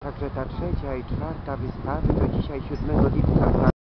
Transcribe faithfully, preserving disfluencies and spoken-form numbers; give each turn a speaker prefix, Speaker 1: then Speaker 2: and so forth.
Speaker 1: Także ta trzecia i czwarta wystawy to dzisiaj siódmego lipca